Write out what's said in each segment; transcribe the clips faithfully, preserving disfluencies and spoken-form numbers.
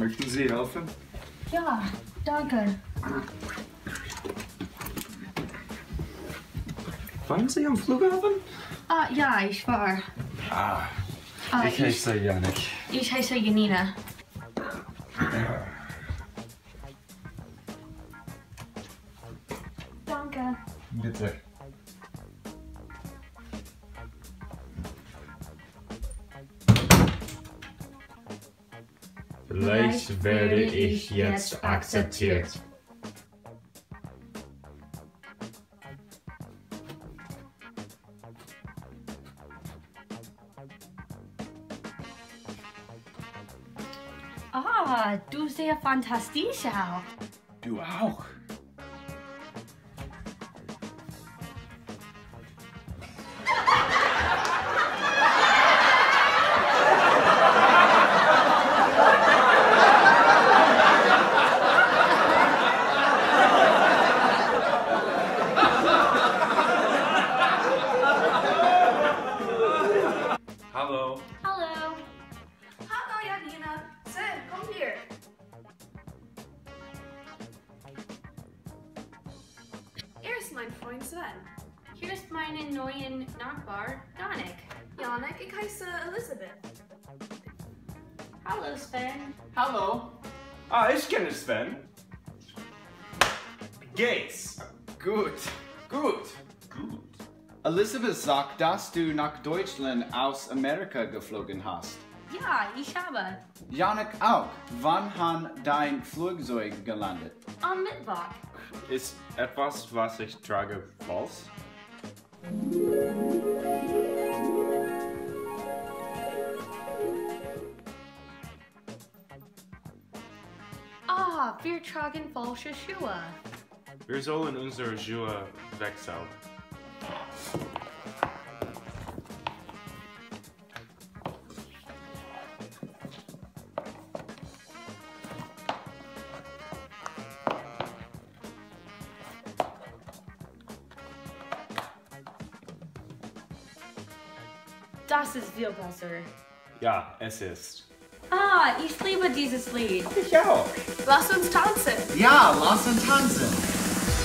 Möchten Sie helfen? Ja, danke. Waren Sie am Flughafen? Ah, ja, ich war. Ah, Ah, ich heiße Yannik. Ich heiße Janina. Danke. Bitte. Vielleicht werde ich jetzt akzeptiert. Ah, du siehst fantastisch aus. Du auch. Hallo. Hallo. Hallo Janina, Sven, komm hier. Er ist mein Freund Sven. Hier ist mein neuer Nachbar, Yannik. Yannik, ich heiße Elisabeth. Hallo Sven. Hallo. Ah, ich kenne Sven. Geht's? Gut, Gut. Gut. Elisabeth sagt, dass du nach Deutschland aus Amerika geflogen hast. Ja, ich habe. Yannick auch. Wann hat dein Flugzeug gelandet? Am Mittwoch. Ist etwas, was ich trage, falsch? Ah, wir tragen falsche Schuhe. Wir sollen unsere Schuhe wechseln. Das ist viel besser. Ja, es ist. Ah, ich liebe dieses Lied. Ich auch. Lass uns tanzen. Ja, lass uns tanzen.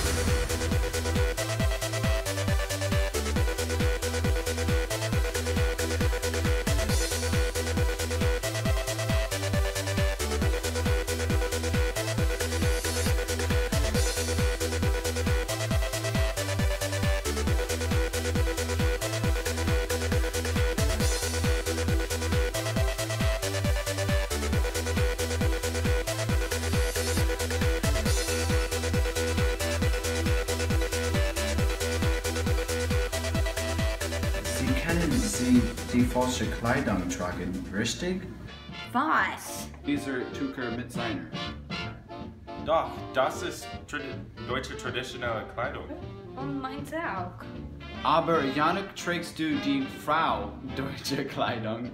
Sie kennen Sie die falsche Kleidung tragen, richtig? Was? Dieser Tucher mit seiner. Doch, das ist tradi deutsche traditionelle Kleidung. Und meins auch. Aber Yannick, trägst du die Frau deutsche Kleidung?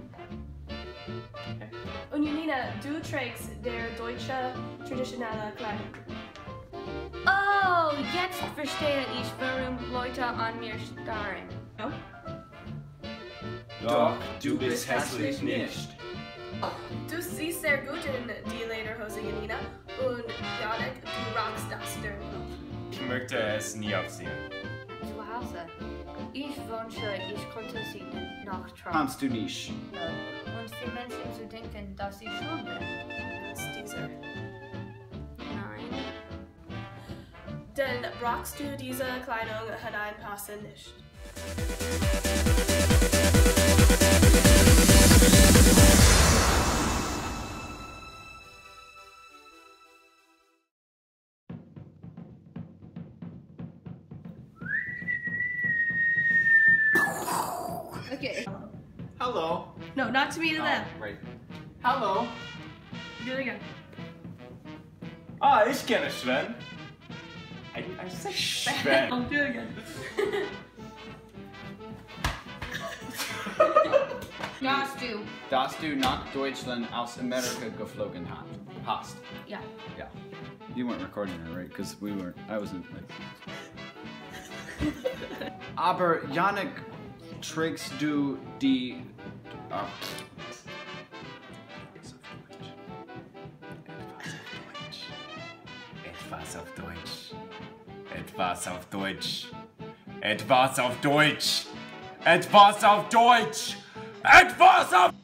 Und Janina, du trägst der deutsche traditionelle Kleidung. Oh, jetzt verstehe ich, warum Leute an mir starren. Oh? Doch, du bist hässlich nicht. Du siehst sehr gut in die Lederhose, Janina. Und Yannik, du rockst das Dirndl. Ich möchte es nie aufsehen. Zu Hause. Ich wünsche, ich konnte sie nachtragen. Kannst du nicht. Und für Menschen zu denken, dass ich schön bin. Das ist dieser. Nein. Denn rockst du diese Kleidung hineinpassen nicht. Okay. Hello. No, not to me, to them. Oh, right. Hello. Do it again. Ah, ich kenne Sven. I, I say Sven. I'll do it again. Darfst du? Dass du nach Deutschland aus Amerika geflogen hast. Ja. Yeah. You weren't recording it, right? Because we weren't. I wasn't. Like... Aber Yannick, trägst du die. Uh, Etwas auf Deutsch. Etwas auf Deutsch. Etwas auf Deutsch. Etwas auf